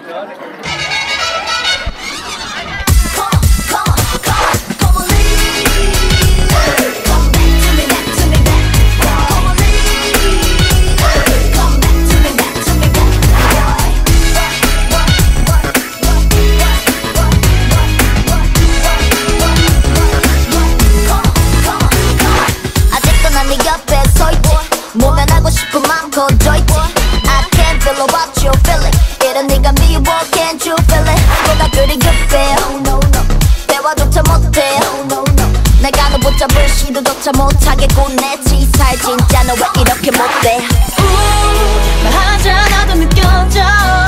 모면하고 싶은 맘 거져있지 I can't feel what you feeling 이런 네가 미워 can't you feel it 뭐가 그리 급해 대화조차 못해 내가 너 붙잡을 시도조차 못하겠고 내 치사해 진짜 너 왜 이렇게 못돼 말하지 않아도 느껴져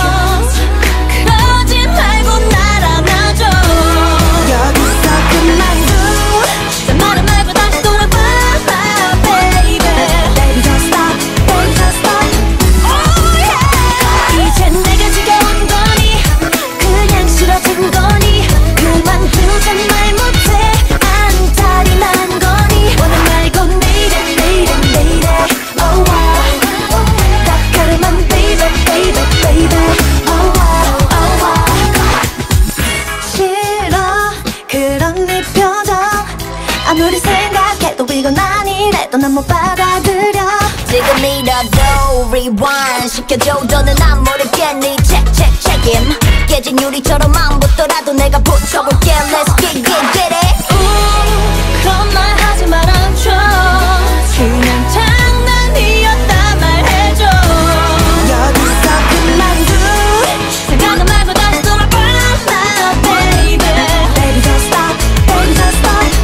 그러지 말고 날 안아줘 여기서 그만둬 내 말은 말고 다시 돌아봐 baby Baby don't stop Baby don't stop Oh yeah 이젠 내가 지겨운 거니 그냥 싫어진 거니 그만두자 말 못해 안달이 난 거니 원해 말고 내일에 내일에 내일에 Oh wow 달콤한 baby baby baby Oh wow oh wow 싫어 그런 네 표정 아무리 생각해도 이건 아니래도 난 못 받아들여 지금이라도 rewind 시켜줘 더는 안 모르겠니 check check 책임 깨진 유리처럼 안 붙더라도 내가 붙여볼게 Let's get it 그런 말 하지 말아줘 그냥 장난이었다 말해줘 여기서 그만둬 생각은 말고 다시 돌아봐 baby Baby don't stop Baby don't stop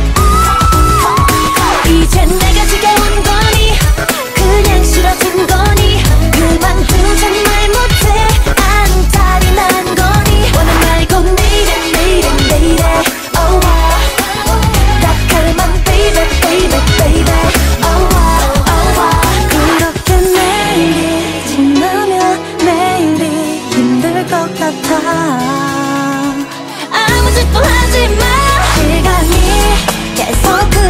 이젠 내가 지겨운 거니 그냥 싫어진 거니 그만두자 말 못해 안달이 난 거니 원해 말고 내일에 내일에 내일에 Oh wow 달콤한 baby baby baby Oh wow oh wow 그렇게 내일이 지나면 매일이 힘들 것 같아 아무 짓도 하지 마 시간이 계속